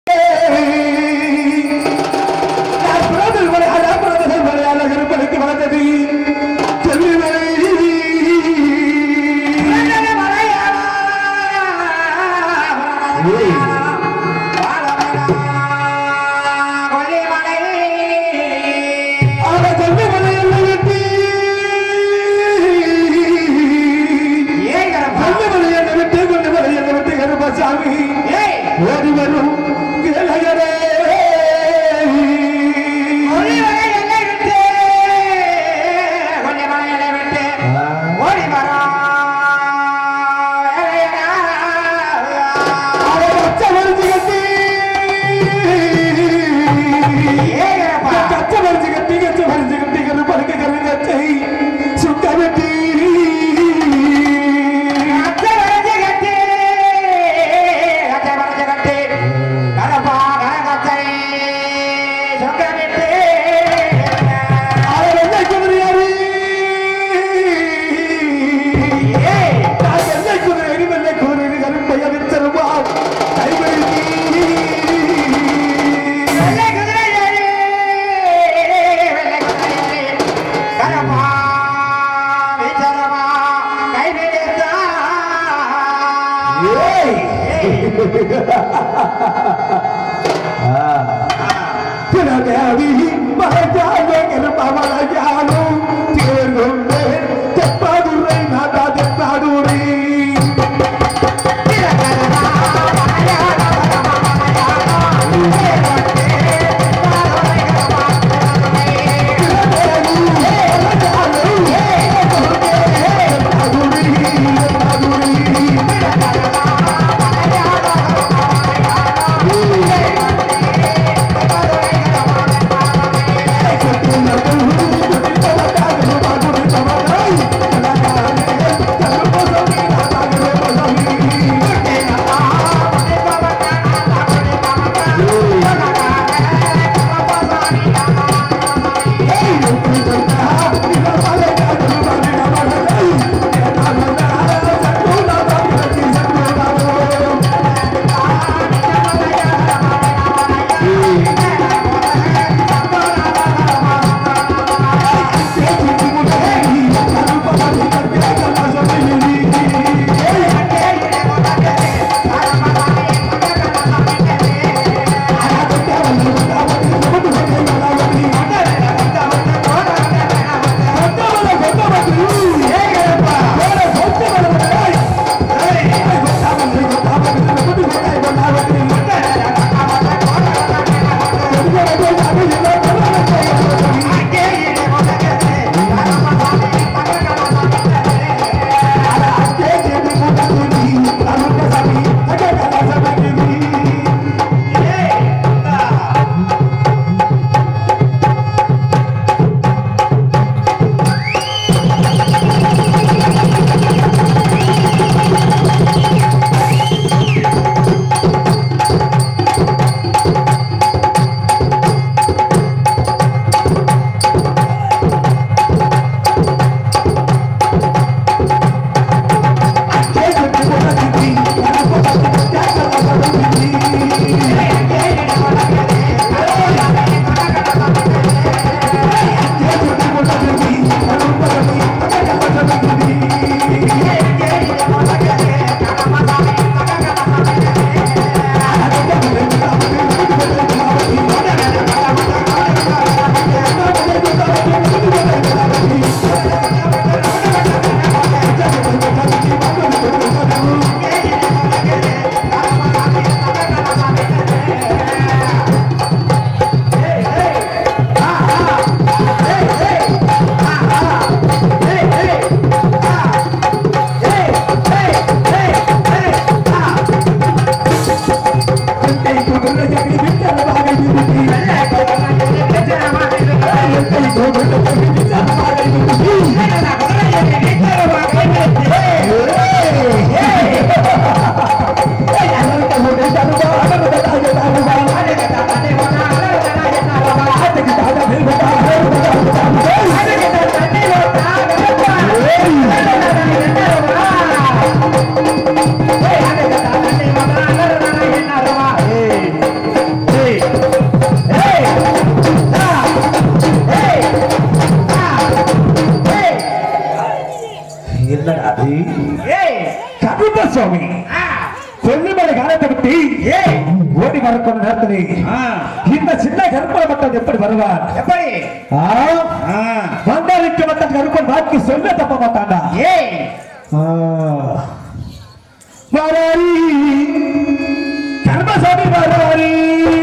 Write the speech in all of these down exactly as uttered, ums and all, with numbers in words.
Hey! சுவாமி கொல்லிமலை காலத்தை பற்றி ஓடி வரக்கூடிய நேரத்திலே இந்த சின்ன கருப்பை மட்டும் எப்படி வருவார்? எப்படி வந்தாருக்கு மட்டும் கருப்பன் வாக்கி சொல்ல தப்ப மாட்டாண்டா. வராரி கர்மசாமி வராரி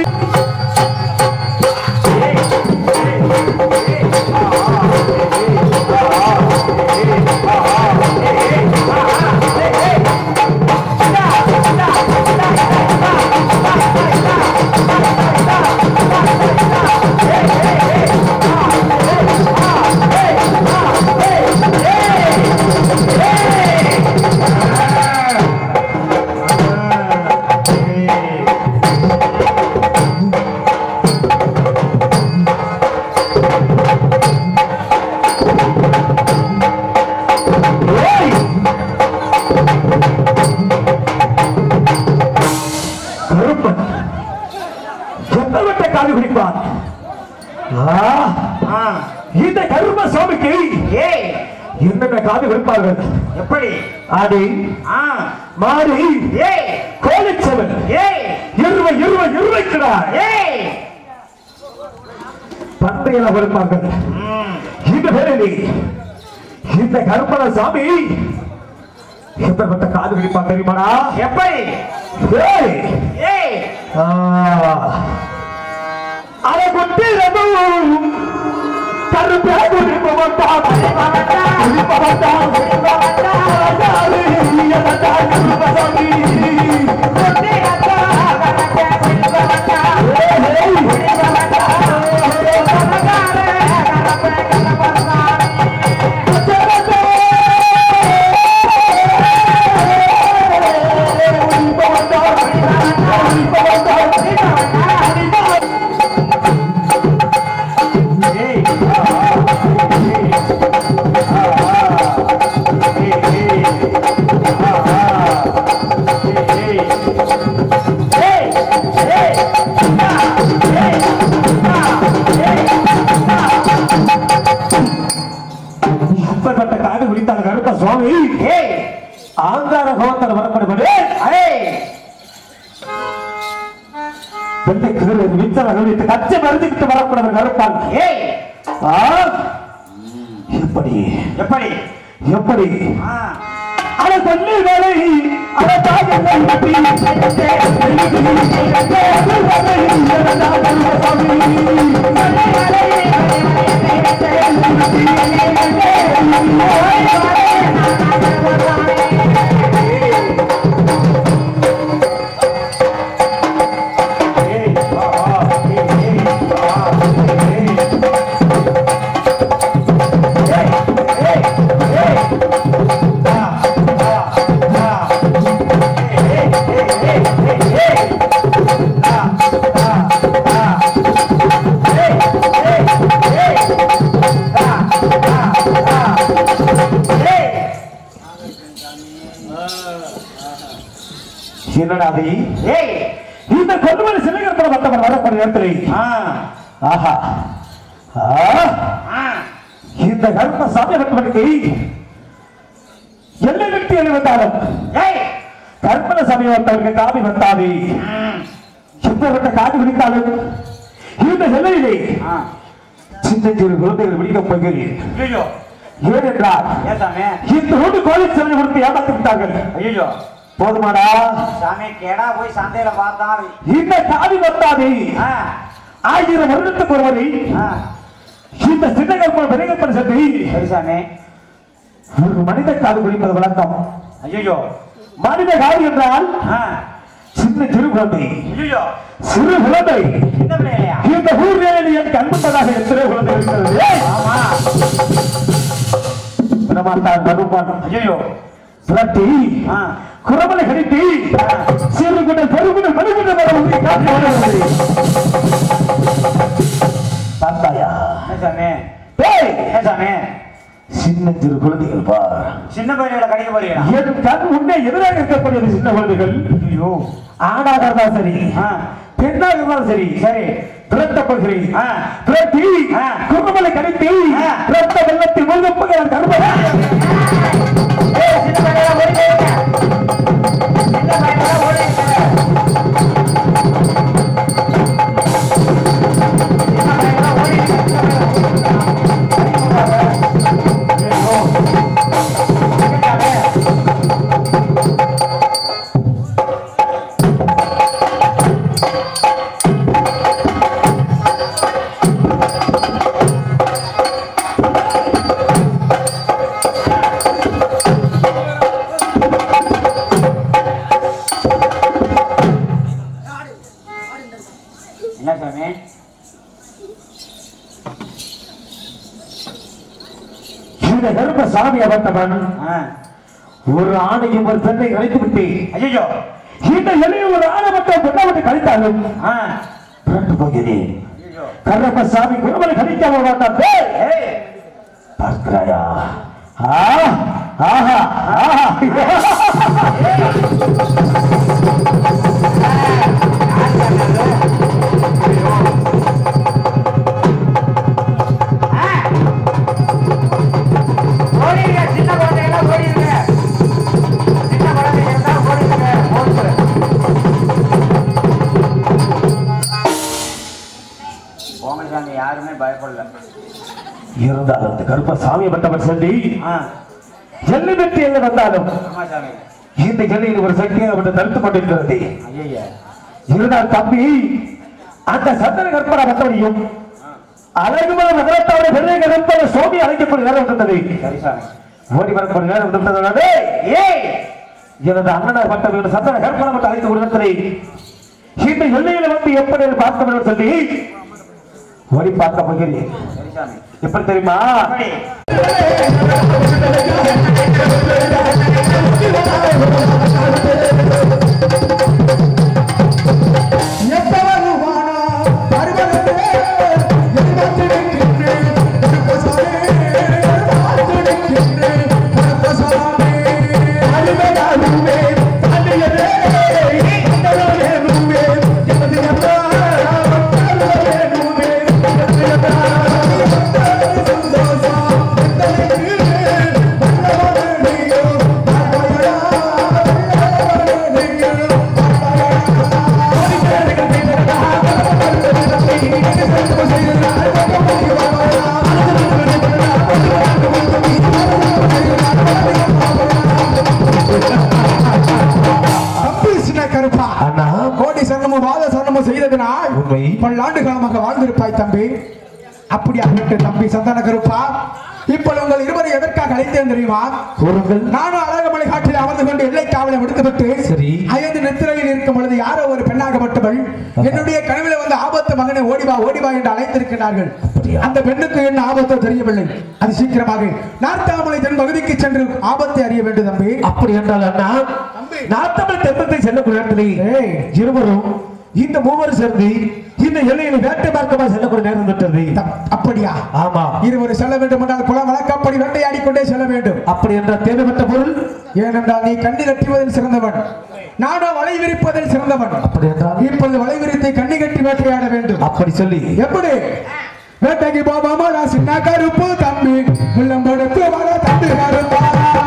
இந்த கரும சுவாமிக்கு என்னென்ன காவி வைப்பார்கள்? எப்படி? ஆடி மாறி கோலிச்சவன் இருவை இருவை இருவைக்கிறார் பண்டையில வைப்பார்கள். இந்த பேரில் இந்த கருமன சாமி எப்பட்ட காது பிடிப்பா தெரியுமாடா? எப்படி? அதை கொண்டு கருப்பே குடிப்ப மாட்டான் குடிப்ப மாட்டான் குடிப்ப ஆங்கார கோத்தர் வரப்படுவது கச்சை மருந்துக்கிட்டு வரப்படுவது கருப்பான். எப்படி எப்படி எப்படி அதை சொல்லி வேலை அதை இந்த கொல்லுமலை சிலைகற்பட வந்தவர் வரக்கூடிய நேரத்தில் இந்த கர்ப்ப சாமி வட்டவனுக்கு எல்லை விட்டு எழுவந்தாலும் கற்பன சாமி வந்தவருக்கு காவி வந்தாது சித்தவட்ட காவி விழித்தாலும் இந்த எல்லையிலே சின்ன சிறு குழந்தைகள் விழிக்கப் போகிறேன். ஏனென்றால் இந்த ஊட்டு கோயில் சிலை கொடுத்து ஏமாற்றி விட்டார்கள். ஐயோ போதுமாடா சாமி கேடா போய் சந்தையில பார்த்தா இந்த காவி வந்தாது ஆயிரம் வருடத்துக்கு ஒருவரை இந்த சின்னகற்பன் பெருகப்பன் சந்தை சரிசாமி ஒரு மனித காது குடிப்பது வழக்கம். ஐயோ மனித காது என்றால் சின்ன சிறு குழந்தை சிறு குழந்தை இந்த ஊரில் என் கண்பட்டதாக எத்தனை குழந்தை இருக்கிறது. ஐயோ புரட்டி குரமலை கடித்து சிறுகுடல் பெருகுடல் மறுகுடல் பார்த்தாயா சின்ன சிறு குழந்தைகள் பார் சின்ன பையனை கடிக்க போறீங்க என் கண் முன்னே எதிராக இருக்கக்கூடிய சின்ன குழந்தைகள் ஐயோ ஆணாக இருந்தாலும் சரி பெண்ணாக இருந்தாலும் சரி சரி பிறத்தப்படுகிறேன் பிறத்தி குரமலை கடித்து பிறத்த வெள்ளத்தில் முழுக்க கருப்ப என்ன சாமி? இந்த கருப்ப சாமி அவர்த்தவன் ஒரு ஆணையும் ஒரு பெண்ணை கழித்து விட்டு ஐயோ இந்த எளிய ஒரு ஆணை மட்டும் பெண்ணாமட்டு கழித்தாலும் பிறந்து போகிறேன். கருப்ப சாமி குருமலை கழிக்காம மாட்டான் பார்க்கிறாயா? ஆஹா ஆஹா யாருமே பயப்படல. இருந்தாலும் அந்த கருப்ப சாமி பட்டவர் சொல்லி எல்லை வெற்றி என்ன வந்தாலும் இந்த எல்லையில் ஒரு சக்தியை அவன் தடுத்துக் கொண்டிருக்கிறது. இருந்தால் தம்பி அந்த சந்தன கற்பனை பட்டவரையும் அழகுமான நகரத்தாவுடைய பெரிய கருப்பை சோமி அழைக்கக்கூடிய நேரம் வந்தது. ஓடி வரக்கூடிய நேரம் வந்தது. எனது அண்ணனர் பட்டவர்கள் சந்தன கற்பனை பட்ட அழைத்து கொடுத்ததை இந்த எல்லையில வந்து எப்படி பார்க்க வேண்டும் சொல்லி ஓடி பார்க்க போகிறேன். எப்படி தெரியுமா? பல்லாண்டு காலமாக வாழ்ந்திருப்பாய் தம்பி. அப்படியா தம்பி சந்தான கருப்பா, இப்பொழுது உங்கள் இருவரை எதற்காக அழைத்தேன் தெரியுமா? நானும் அழகமலை காட்டில் அமர்ந்து கொண்டு எல்லை காவலை விடுத்துவிட்டு ஐந்து நித்திரையில் இருக்கும் பொழுது யாரோ ஒரு பெண்ணாகப்பட்டவள் என்னுடைய கனவில் வந்து ஆபத்து மகனை ஓடிவா ஓடிவா என்று அழைத்திருக்கிறார்கள். அந்த பெண்ணுக்கு என்ன ஆபத்தோ தெரியவில்லை. அது சீக்கிரமாக நார்த்தாமலை தென் பகுதிக்கு சென்று ஆபத்தை அறிய வேண்டும் தம்பி. அப்படி என்றால் அண்ணா நார்த்தாமலை தென்பத்தை செல்லக்கூடிய இடத்திலே இருவரும் இந்த மூவரும் சேர்ந்து இந்த எல்லையில் வேட்டை பார்க்கமா செல்லக்கூடிய நேரம் விட்டது. அப்படியா? ஆமா. இருவர் செல்ல வேண்டும் என்றால் குளம் வழக்கப்படி வேட்டையாடி கொண்டே செல்ல வேண்டும். அப்படி என்றால் தேவைப்பட்ட பொருள் ஏனென்றால் நீ கண்ணி கட்டுவதில் சிறந்தவன், நானோ வலை விரிப்பதில் சிறந்தவன். அப்படி என்றால் இப்பொழுது வலை விரித்தை கண்ணி கட்டி வேட்டையாட வேண்டும். அப்படி சொல்லி எப்படி வேட்டைக்கு போவாமா சின்ன கருப்பு தம்பி உள்ளம் கொடுத்து வர தம்பி கருப்பா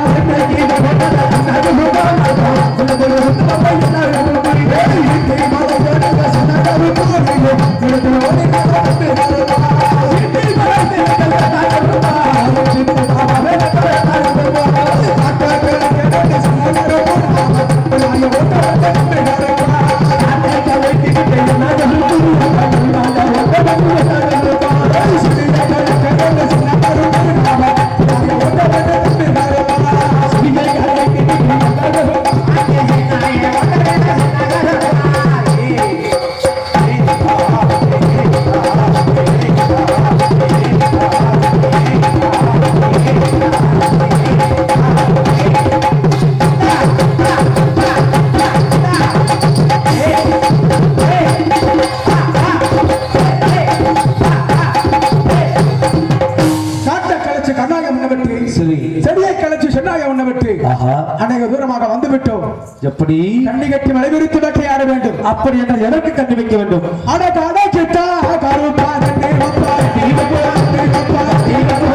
அநேக தூரமாக வந்து விட்டோம். எப்படி கண்ணி கட்டி மலை விரித்து வேட்டையாட வேண்டும். அப்படி என்றால் எதற்கு கண்ணி வைக்க வேண்டும்? அட காடா சிட்டா கருப்பா கண்ணி வப்பா தீவப்பா தீவப்பா தீவப்பா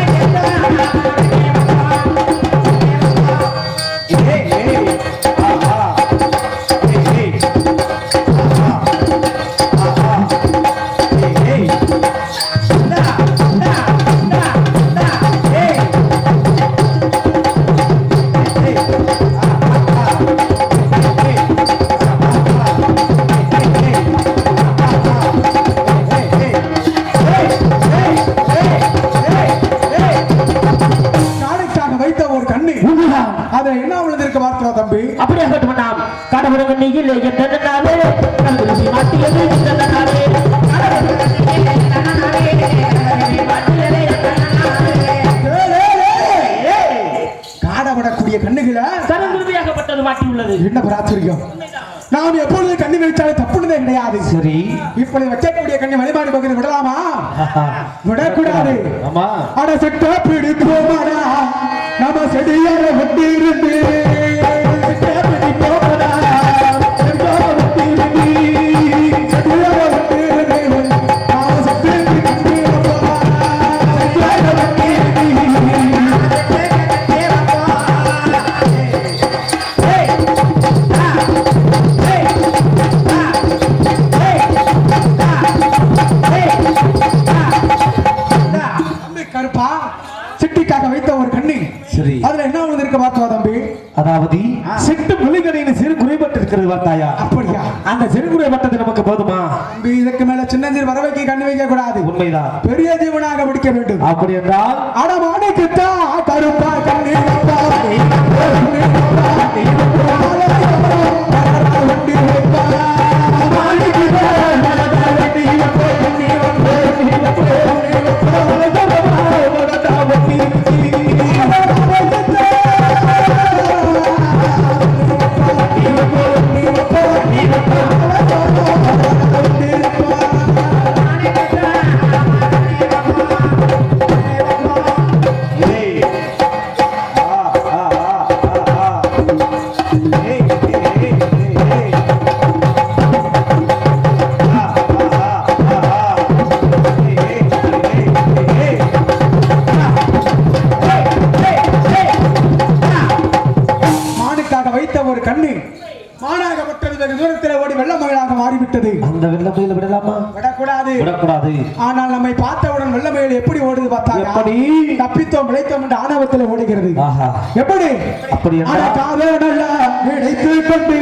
ஆஹா மட்டும் வேண்டாம் கடவுளுக்கு நீங்களே எத்தனை நாளே கல்வி மாட்டியது எத்தனை நாளே காடப்படக்கூடிய கண்ணுகளை கருங்குருவியாகப்பட்டது மாட்டி உள்ளது. என்ன பிராச்சரியம்! நாம் எப்பொழுது கண்ணி வைத்தாலும் தப்புனதே கிடையாது. சரி, இப்பொழுது வைக்கக்கூடிய கண்ணி வழிபாடு பகுதி விடலாமா? விடக்கூடாது. அட செட்ட பிடிப்போமாடா நம்ம செடியார ஒட்டி இருந்து அதாவது சிட்டு மொழிகளின் சிறு குறைபட்டிருக்கிறது வார்த்தாயா? அப்படியா? அந்த சிறு குறைபட்டது நமக்கு போதுமா? இதுக்கு மேல சின்ன சிறு வரவைக்கு கண்ணு வைக்க கூடாது. உண்மைதான். பெரிய ஜீவனாக பிடிக்க வேண்டும். அப்படி என்றால் அடமானைக்குத்தா கருப்பா கண்ணி ஆனால் நம்மை பார்த்தவுடன் வெள்ளமயில் எப்படி ஓடுது பார்த்தாங்க? எப்படி தப்பித்தோம் பிழைத்தோம் என்ற ஆணவத்தில் ஓடுகிறது. எப்படி? அப்படி நினைத்து கொண்டு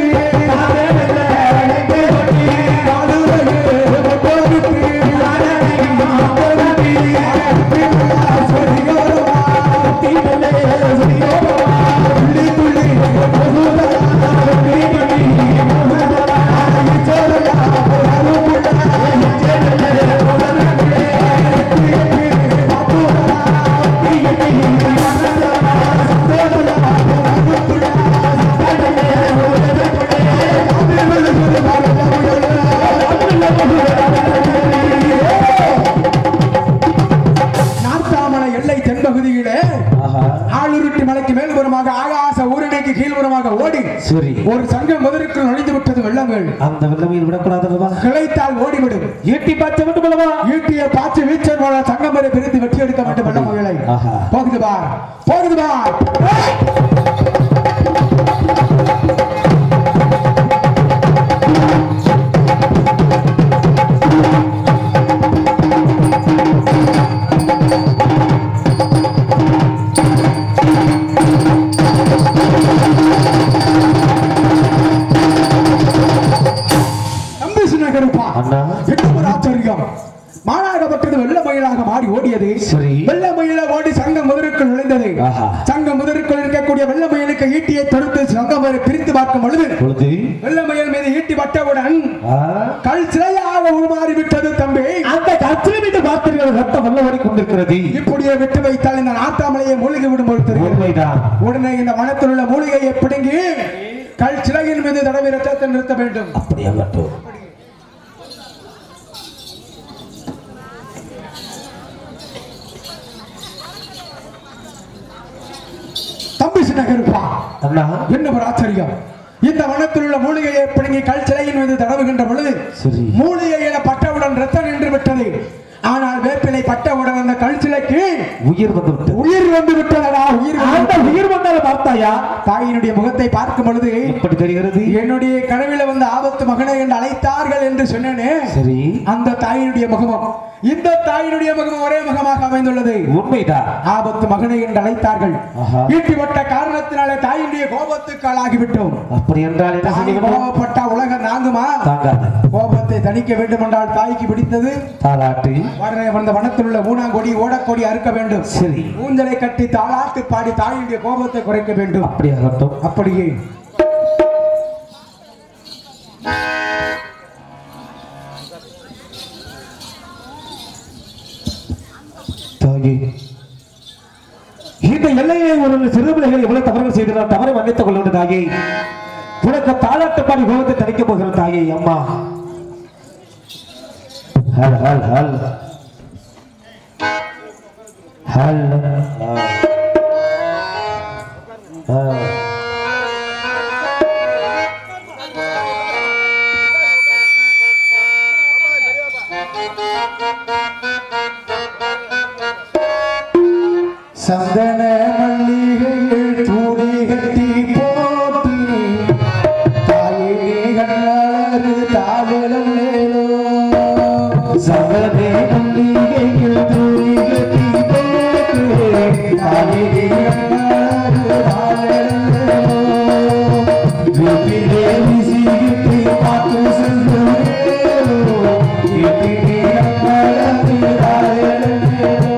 ஒரு சங்கம் முதலுக்கு நுழைந்து விட்டது வெள்ளங்கள். அந்த வெள்ளமையில் விடக்கூடாது, கிளைத்தால் ஓடிவிடும். ஈட்டி பாய்ச்ச வேண்டும் அல்லவா? ஈட்டியை பாய்ச்சி வீச்சர் போல சங்கம் வரை பிரித்து வெற்றி எடுக்க வேண்டும் வெள்ளமகளை. போகுது பார், போகுது பார். மாநாகப்பட்டது வெள்ள மயிலாக மாறி ஓடியது. வெள்ள மயில ஓடி சங்கம் முதலுக்குள் நுழைந்தது. சங்கம் முதலுக்குள் இருக்கக்கூடிய வெள்ள மயிலுக்கு ஈட்டியை தொடுத்து சங்கம் வரை பிரித்து பார்க்கும் பொழுது வெள்ள மயில் மீது ஈட்டி பட்டவுடன் கல் சிலையாக உருமாறிவிட்டது. தம்பி, அந்த கற்சிலை மீது பார்த்தீர்கள் ரத்தம் வெள்ள ஓடி கொண்டிருக்கிறது. இப்படியே விட்டு வைத்தால் இந்த நாட்டாமலையை மூலிகை விடும் பொழுது உடனே இந்த வனத்தில் உள்ள மூலிகையை பிடுங்கி கல் சிலையின் மீது தடவை ரத்தத்தை நிறுத்த வேண்டும். அப்படியே தம்பி சின்னகருப்பா, என்ன ஒரு ஆச்சரியம்! இந்த வனத்தில் உள்ள மூலிகையை பிடுங்கி கல் சிலையின் மீது தடவுகின்ற பொழுது மூலிகையில பட்டவுடன் ரத்தம் நின்று விட்டது. ஆனால் வேப்பிலை பட்டவுடன் அந்த கல் சிலைக்கு உயிர் வந்து உயிர் வந்து விட்டதா? உயிர் உயிர் வந்தாலும் பார்த்தாயா? தாயினுடைய முகத்தை பார்க்கும் பொழுது எப்படி தெரிகிறது? என்னுடைய கனவில வந்து ஆபத்து மகனை என்று அழைத்தார்கள் என்று சொன்னேனே, சரி, அந்த தாயினுடைய முகமும் இந்த தாயினுடைய முகம் ஒரே முகமாக அமைந்துள்ளது. உண்மைதான். ஆபத்து மகனை என்று அழைத்தார்கள். ஈட்டிப்பட்ட காரணத்தினாலே தாயினுடைய கோபத்துக்கு ஆளாகிவிட்டோம். அப்படி என்றால் என்ன செய்ய? கோபப்பட்ட உலகம் தாங்குமா? தாங்காது. கோபத்தை தணிக்க வேண்டும் என்றால் தாய்க்கு பிடித்தது தாலாட்டு. வந்த வனத்தில் உள்ள மூணாங்கொடி ஓடக்கொடி அறுக்க வேண்டும். சரி, ஊஞ்சலை கட்டி தாளாட்டு பாடி தாயினுடைய கோபத்தை குறைக்க வேண்டும். அப்படியாகட்டும். அப்படியே செய்து நான் தவறை மன்னித்துக் கொள்ள வேண்டும் தாயே. உனக்கு தாளாட்டு பாடி கோபத்தை தணிக்கப் போகிற தாயே அம்மா. ஹல் ஹல் ஹல் ஹல் சந்தன மல்லிகையில் தூளி கட்டி போட்டி தாயே கண்ணாறு தாவலம் மேலோ. சந்தன மல்லிகையில் தூளி கட்டி போட்டி தாயே கண்ணாறு தாவலம் மேலோ. வீட்டிலே விசிகிட்டு பார்த்து சென்று மேலோ வீட்டிலே கண்ணாறு தாவலம் மேலோ.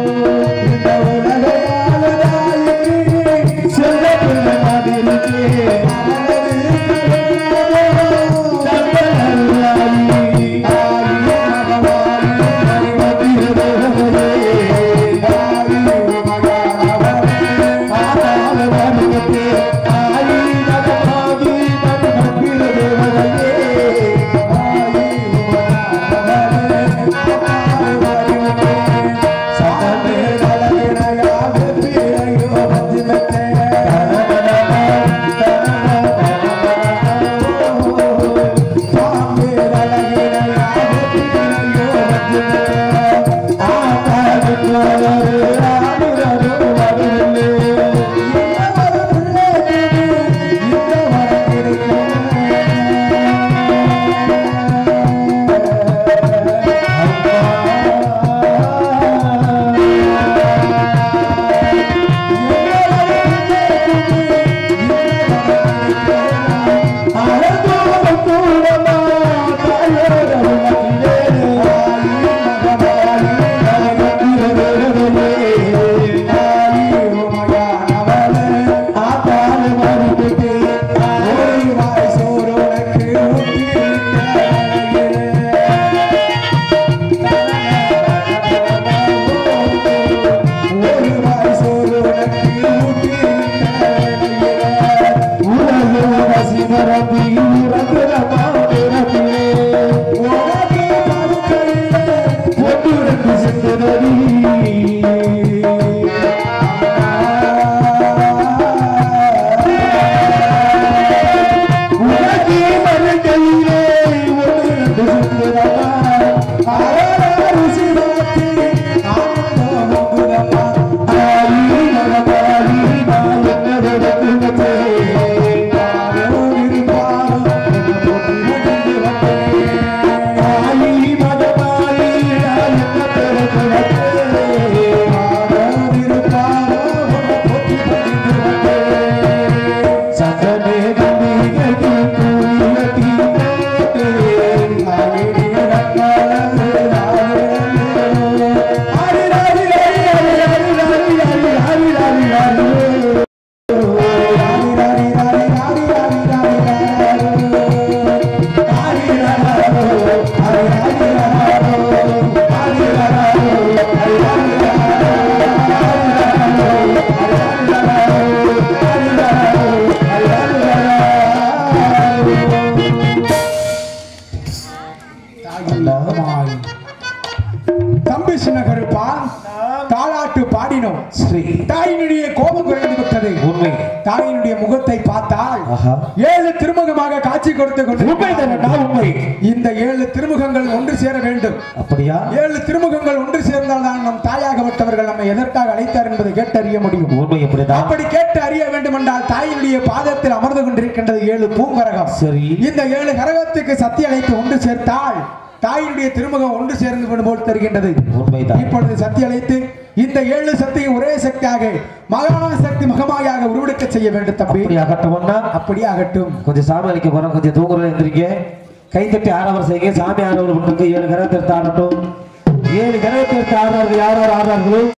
தம்பி சின்ன கருப்பா தாலாட்டு பாடினோம். ஸ்ரீ தாயினுடைய கோபம் குறைந்து விட்டது. உண்மை. தாயினுடைய முகத்தை பார்த்தால் ஆஹா. ஏழு திருமுகமாக காட்சி கொடுத்து கொண்டு உண்மை தானே உண்மை. இந்த ஏழு திருமுகங்கள் ஒன்று சேர வேண்டும். அப்படியா? ஏழு திருமுகங்கள் ஒன்று சேர்ந்தால் தான் நம் தாயாகப்பட்டவர்கள் நம்மை எதற்காக அழைத்தார் என்பதை கேட்டு அறிய முடியும். உண்மை எப்படிதான்? அப்படி கேட்டு அறிய வேண்டும் என்றால் தாயினுடைய பாதத்தில் அமர்ந்து கொண்டிருக்கின்றது ஏழு பூங்கரகம். சரி. இந்த ஏழு கரகத்துக்கு சக்தி அழைத்து ஒன்று சேர்த்தால் தாயினுடைய திருமுகம் ஒன்று சேர்ந்து போல் தருகின்றது. உண்மைதான். இப்பொழுது சக்தி அழைத்து இந்த ஏழு சக்தியை ஒரே சக்தியாக மகாசக்தி மகமாயாக உருவெடுக்க செய்ய வேண்டும் தம்பி. அப்படி ஆகட்டும்னா அப்படி ஆகட்டும். கொஞ்சம் சாமி அளிக்க போறோம், கொஞ்சம் தூங்குறோம், எந்திரிக்க கை தட்டி ஆரவர் செய்ய. சாமி ஆரவர் ஏழு கரகத்திற்கு ஆடட்டும். ஏழு கரகத்திற்கு ஆடுறார்கள். யார் யார் ஆடுறார்களோ